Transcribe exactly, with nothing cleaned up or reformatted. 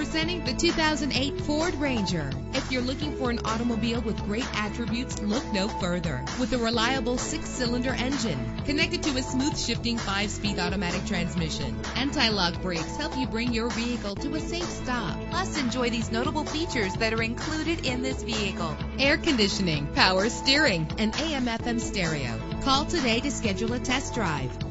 Presenting the two thousand eight Ford Ranger. If you're looking for an automobile with great attributes, look no further. With a reliable six-cylinder engine connected to a smooth shifting five-speed automatic transmission, anti-lock brakes help you bring your vehicle to a safe stop. Plus, enjoy these notable features that are included in this vehicle: Air conditioning, power steering, and A M F M stereo. Call today to schedule a test drive.